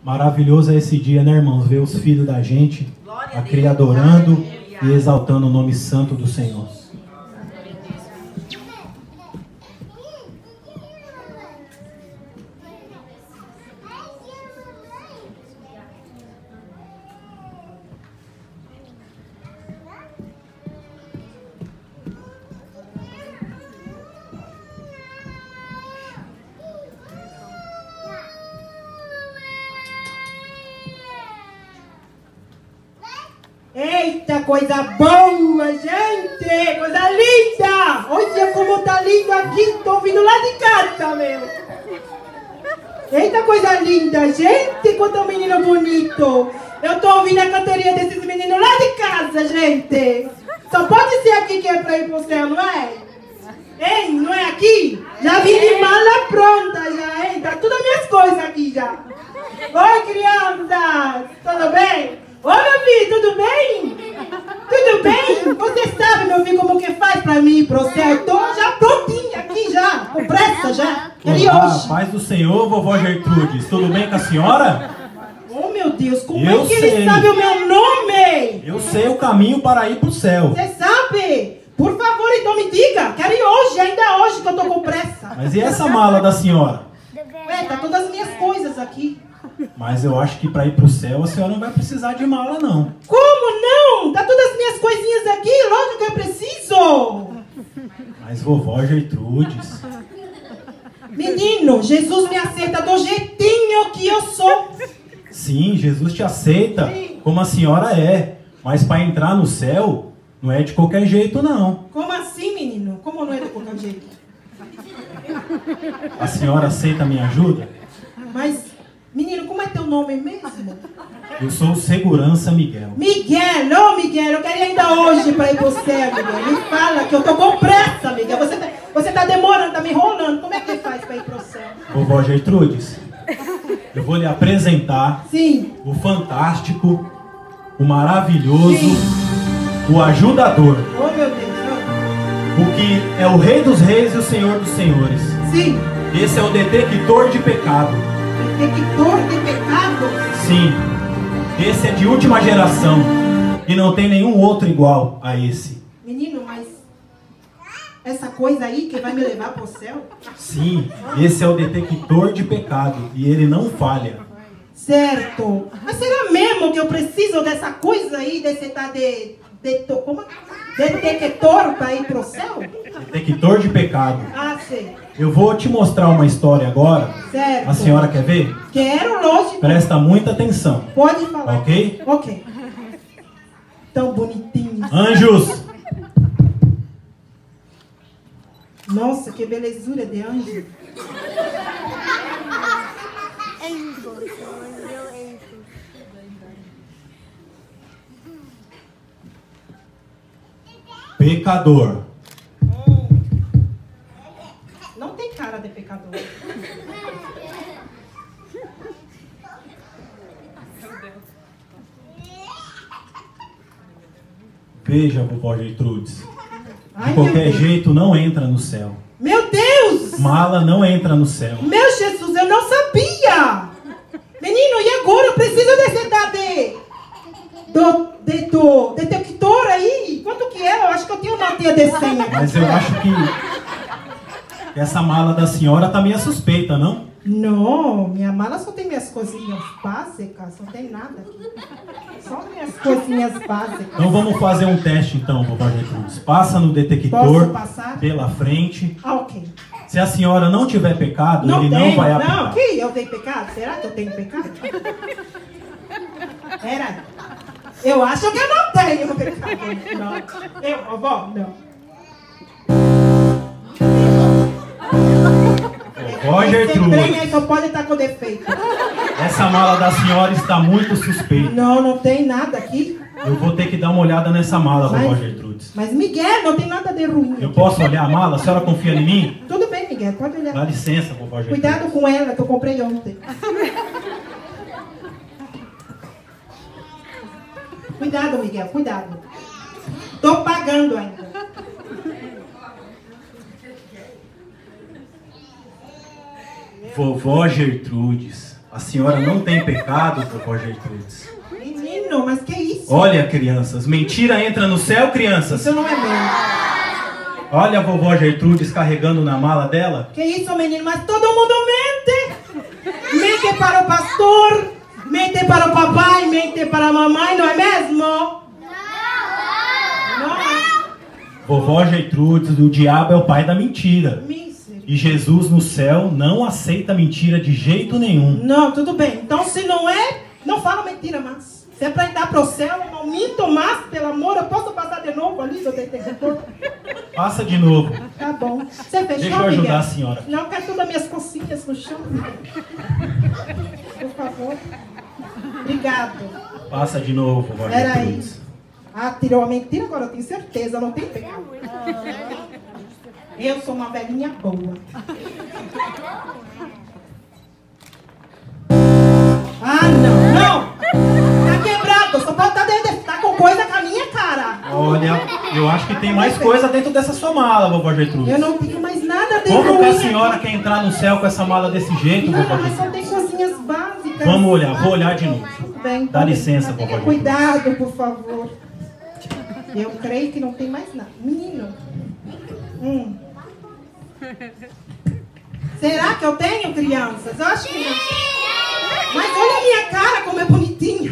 Maravilhoso é esse dia, né, irmãos? Ver os filhos da gente aqui adorando e exaltando o nome santo do Senhor. Eita, coisa boa, gente! Coisa linda! Olha como tá lindo aqui! Tô vindo lá de casa, meu! Eita, coisa linda! Gente, quanto menino bonito! Eu tô ouvindo a cantoria desses meninos lá de casa, gente! Só pode ser aqui que é pra ir pro céu, não é? Hein? Não é aqui? Já vim de mala pronta, já, hein? Tá todas as minhas coisas aqui já! Oi, crianças! Tudo bem? Ô, meu filho, tudo bem? Tudo bem? Você sabe, meu filho, como que faz pra mim ir pro céu? Eu tô já prontinha aqui já, com pressa já. Olá, paz do Senhor, vovó Gertrudes. Tudo bem com a senhora? Oh, meu Deus, como é que ele sabe o meu nome? Eu sei o caminho para ir pro céu. Você sabe? Por favor, então me diga. Quero ir hoje, ainda hoje, que eu tô com pressa. Mas e essa mala da senhora? Ué, tá todas as minhas coisas aqui. Mas eu acho que para ir pro céu a senhora não vai precisar de mala, não. Como não? Tá todas as minhas coisinhas aqui, lógico que eu preciso. Mas vovó Gertrudes... Menino, Jesus me aceita do jeitinho que eu sou. Sim, Jesus te aceita como a senhora é. Mas para entrar no céu, não é de qualquer jeito, não. Como assim, menino? Como não é de qualquer jeito? A senhora aceita a minha ajuda? Mas, menino, como é teu nome mesmo? Eu sou o segurança Miguel. Miguel, ô Miguel, eu queria ainda hoje para ir pro céu, Miguel. Me fala que eu tô com pressa, Miguel. Você tá demorando, tá me enrolando. Como é que faz para ir pro céu? Vovó Gertrudes, eu vou lhe apresentar o fantástico, o maravilhoso, o ajudador. Oh, meu Deus. O que é o Rei dos Reis e o Senhor dos Senhores. Sim. Esse é o detector de pecado. Detector de pecado? Sim. Esse é de última geração. E não tem nenhum outro igual a esse. Menino, mas essa coisa aí que vai me levar pro céu? Sim, esse é o detector de pecado. E ele não falha. Certo. Mas será mesmo que eu preciso dessa coisa aí, desse detector para ir pro céu? Detector de pecado. Ah, sei. Eu vou te mostrar uma história agora. Certo. A senhora quer ver? Quero, lógico. Presta muita atenção. Pode falar. Ok? Ok. Tão bonitinho. Anjos! Nossa, que belezura de anjo. Pecador. Não tem cara de pecador. Veja, vovó Gertrudes. Ai, De qualquer meu Deus. jeito não entra no céu. Meu Deus! Mala não entra no céu. Meu Jesus, eu não sabia! Menino, e agora? Eu preciso desse detector aí? Quanto que é? Eu acho que eu tenho notinha de 100 aqui. Mas eu acho que essa mala da senhora tá meio suspeita, não? Não, minha mala só tem minhas coisinhas básicas, não tem nada aqui. Só minhas coisinhas básicas. Então vamos fazer um teste então, vovó Gertrudes. Passa no detector Posso passar? pela frente. Ah, ok. Se a senhora não tiver pecado, ele não vai aplicar. Não, que eu tenho pecado? Será que eu tenho pecado? Era. Eu acho que eu não tenho pecado. Não. Eu, vovó, não. Vovó Esse trem Gertrudes, aí só pode estar com defeito. essa mala da senhora está muito suspeita. Não, não tem nada aqui. Eu vou ter que dar uma olhada nessa mala, vovó Mas- Gertrudes. Mas, Miguel, não tem nada de ruim. Eu posso olhar a mala? A senhora confia em mim? Tudo bem, Miguel, pode olhar. Dá licença, vovó Gertrudes. Cuidado com ela, que eu comprei ontem. Cuidado, Miguel, cuidado. Tô pagando ainda. Vovó Gertrudes, A senhora não tem pecado, vovó Gertrudes. Menino, mas que isso? Olha, crianças, mentira entra no céu, crianças. Isso não é mesmo. Olha a vovó Gertrudes carregando na mala dela. Que isso, menino? Mas todo mundo mente. Mente para o pastor, mente para o papai, mente para a mamãe, não é mesmo? Não. Vovó Gertrudes, o diabo é o pai da mentira. Misericórdia. E Jesus no céu não aceita mentira de jeito nenhum. Não, tudo bem. Então, se não é, não fala mentira mais. Se é para entrar para o céu, não minto mais, pelo amor. Eu posso passar de novo ali, seu detector? Passa de novo. Tá bom. Você fechou, Deixa eu ajudar Miguel? a senhora. Não, quero todas as minhas cocinhas no chão. Por favor. Obrigado. Passa de novo, vovó Era Gertrudes. isso. Ah, tirou a mentira, agora eu tenho certeza, não tem pecado. Eu sou uma velhinha boa. Ah, não, não! Tá quebrado, só pode estar com coisa com a minha cara. Olha, eu acho que tem mais coisa dentro dessa sua mala, vovó Gertrudes. Eu não tenho mais nada dentro Como que a minha. senhora quer entrar no céu com essa mala desse jeito, vovó Não, mas só Gertrudes? tem coisinhas básicas. Vamos olhar, vou olhar de novo. Tudo bem. Dá licença, Tenha vovó cuidado, por favor. Eu creio que não tem mais nada. Menino. Será que eu tenho, crianças? Eu acho que não. Mas olha a minha cara, como é bonitinha.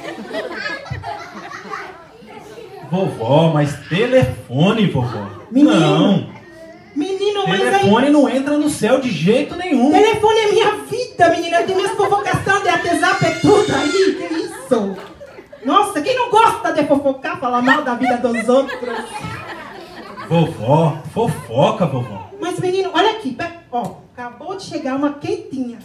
Vovó, mas telefone, vovó. Menino. Não, Menino, mas aí... telefone não entra no céu de jeito nenhum. Telefone é minha vida, menina. Eu tenho minhas fofocações de WhatsApp, é tudo aí. Que isso? Nossa, quem não gosta de fofocar, falar mal da vida dos outros? Vovó, fofoca, vovó. Mas, menino, olha aqui. Ó, acabou de chegar uma quentinha.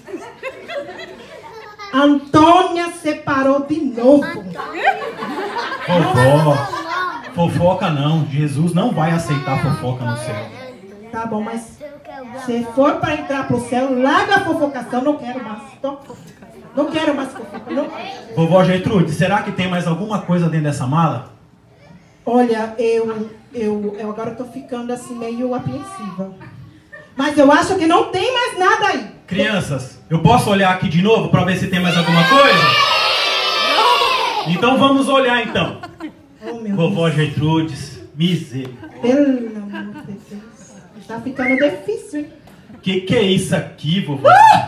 Antônia separou de novo. Vovó, fofoca não. Jesus não vai aceitar fofoca no céu. Tá bom, mas se for para entrar pro céu, larga a fofocação. Não quero mais. Não quero mais fofoca. Não. Vovó Gertrude, será que tem mais alguma coisa dentro dessa mala? Olha, eu agora tô ficando assim meio apreensiva. Mas eu acho que não tem mais nada aí. Crianças, eu posso olhar aqui de novo para ver se tem mais alguma coisa? Então vamos olhar então. Oh, meu Vovó Deus. Gertrudes, misericórdia. Pelo amor de Deus. Tá ficando difícil, hein? Que é isso aqui, vovó?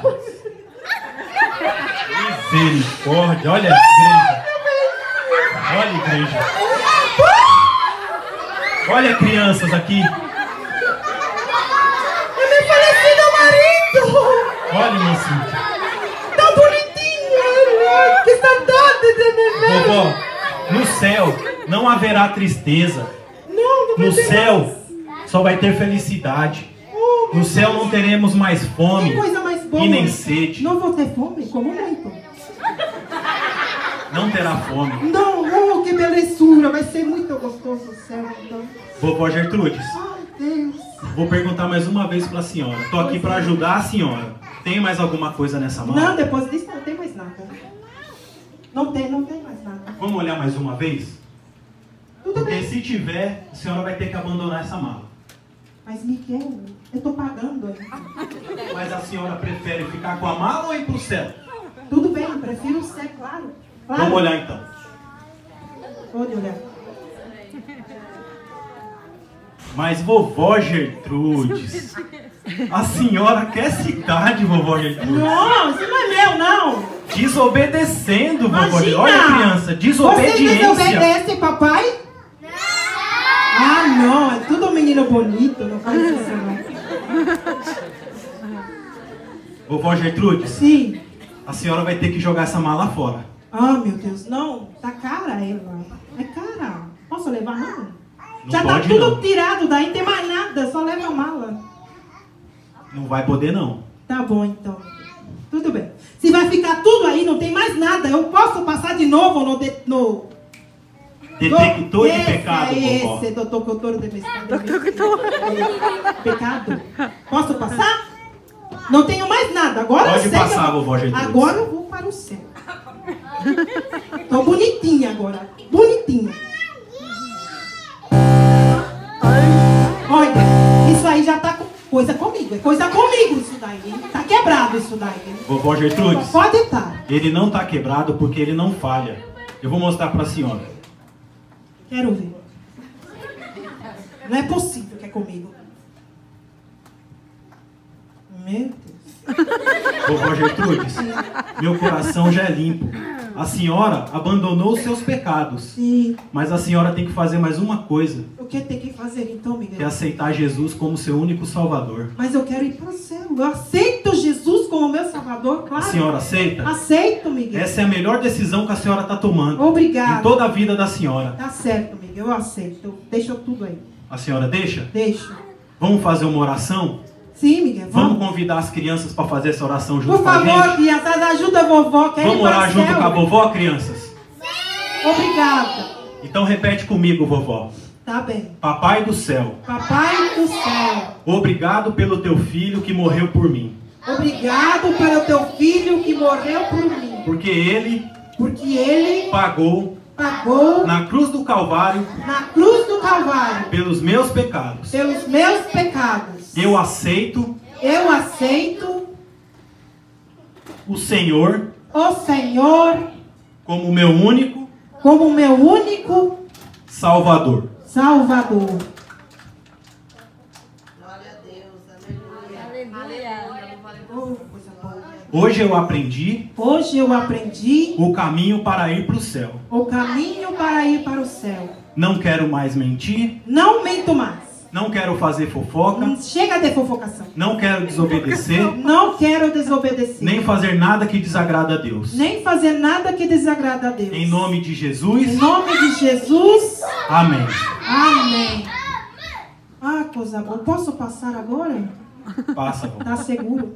Misericórdia, olha a igreja. Olha a igreja. Olha crianças aqui. É meu falecido marido! Olha, minha Cíntia. Tão bonitinho! Que saudade de me ver! Vovó, no céu não haverá tristeza. Não vai No ter céu mais. só vai ter felicidade. Oh, meu No céu não teremos mais Que fome coisa mais boa! e nem sede. Não vou ter fome? Como muito? Não terá fome. Não, oh, que belezura! Vai ser muito gostoso o céu, então. Vovó Gertrudes, Ai, Deus! vou perguntar mais uma vez para a senhora. Tô aqui para ajudar a senhora. Tem mais alguma coisa nessa mala? Não, depois disso não tem mais nada. Não tem mais nada. Vamos olhar mais uma vez? Tudo Porque bem. se tiver, a senhora vai ter que abandonar essa mala. Mas, Miguel, eu tô pagando ainda. Mas a senhora prefere ficar com a mala ou ir pro céu? Tudo bem, eu prefiro o céu, claro. Vamos olhar então. Pode olhar. Mas vovó Gertrudes, a senhora quer cidade, vovó Gertrudes? Não, isso não é meu, não. Desobedecendo, vovó Imagina. Gertrudes. Olha, criança, Você desobediência. desobedece, papai? Não. Ah, não, é tudo menino bonito, não faz isso não. Vovó Gertrudes, Sim. a senhora vai ter que jogar essa mala fora. Ah, meu Deus, não. Tá cara ela. É cara. Posso levar, não? Não Já tá pode, tudo não. tirado daí, não tem mais nada, só leva a mala. Não vai poder, não. Tá bom, então. Tudo bem. Se vai ficar tudo aí, não tem mais nada, eu posso passar de novo no... Detector de pecado, vovó. Esse, doutor de pecado. Pecado. Posso passar? Não tenho mais nada. Agora Pode eu sei passar, que vovó Gertrudes. Agora eu vou para o céu. Tô bonitinha agora. Bonitinha. Olha, isso aí já tá coisa comigo. É coisa comigo isso daí, hein? Tá quebrado. quebrado isso daí. Vovó Gertrudes, Pode estar. ele não está quebrado porque ele não falha. Eu vou mostrar para a senhora. Quero ver. Não é possível que é comigo. Meu Deus. Vovó Gertrudes, meu coração já é limpo. A senhora abandonou os seus pecados. Sim. Mas a senhora tem que fazer mais uma coisa. O que tem que fazer então, Miguel? Que é aceitar Jesus como seu único salvador. Mas eu quero ir para o céu. Eu aceito Jesus como meu salvador, claro. A senhora aceita? Aceito, Miguel. Essa é a melhor decisão que a senhora está tomando. Obrigada. Em toda a vida da senhora. Tá certo, Miguel. Eu aceito. Deixa tudo aí. A senhora deixa? Deixa. Vamos fazer uma oração? Sim, Miguel. Vamos convidar as crianças para fazer essa oração junto Por com a gente? favor, crianças, ajuda a vovó. Quer Vamos ir para orar o junto céu? com a vovó, crianças? Obrigada. Então repete comigo, vovó. Tá bem. Papai do céu, Papai do céu, obrigado pelo teu filho que morreu por mim. obrigado pelo teu filho que morreu por mim. Porque ele Porque ele pagou pagou na cruz do Calvário na cruz do Calvário pelos meus pecados. pelos meus pecados. Eu aceito Eu aceito o Senhor o Senhor como meu único como meu único Salvador. Salvador. Glória a Deus, aleluia. Oh, coisa boa. Hoje eu aprendi Hoje eu aprendi o caminho para ir para o céu. o caminho para ir para o céu. Não quero mais mentir, Não minto mais. não quero fazer fofoca, Chega de fofocação. não quero desobedecer, Não quero desobedecer. nem fazer nada que desagrada a Deus. Nem fazer nada que desagrada a Deus. Em nome de Jesus, Em nome de Jesus. amém. Amém. Ah, coisa boa. Posso passar agora? Passa, vovó. Tá seguro?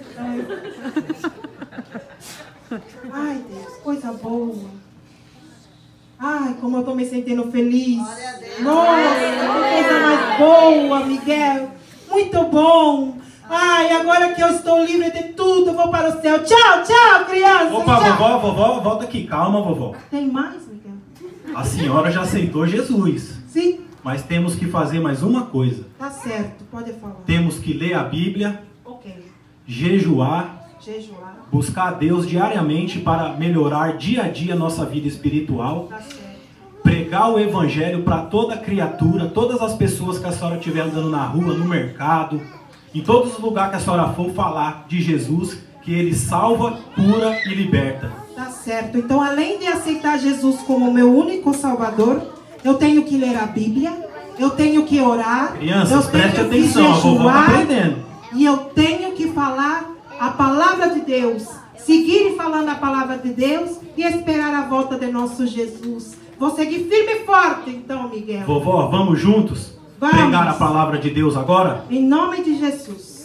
Ai, Deus, coisa boa. Ai, como eu tô me sentindo feliz. Nossa, que coisa mais boa, Miguel. Muito bom. Ai, agora que eu estou livre de tudo, vou para o céu. Tchau, tchau, criança. Opa, tchau. vovó, volta aqui. Calma, vovó. Tem mais, Miguel? A senhora já aceitou Jesus. Sim, Mas temos que fazer mais uma coisa. tá certo. Pode falar. Temos que ler a Bíblia, Ok. jejuar, Jejuar. buscar a Deus diariamente para melhorar dia a dia a nossa vida espiritual, Tá certo. pregar o Evangelho para toda criatura, todas as pessoas que a senhora estiver andando na rua, no mercado, em todos os lugares que a senhora for, falar de Jesus, que Ele salva, cura e liberta. Tá certo. Então, além de aceitar Jesus como meu único Salvador, eu tenho que ler a Bíblia, eu tenho que orar, Crianças, eu tenho preste que atenção, a vovó está jejuar, aprendendo. e eu tenho que falar a palavra de Deus, seguir falando a palavra de Deus e esperar a volta de nosso Jesus. Vou seguir firme e forte, então, Miguel. Vovó, vamos juntos Vamos. pregar a palavra de Deus agora? Em nome de Jesus.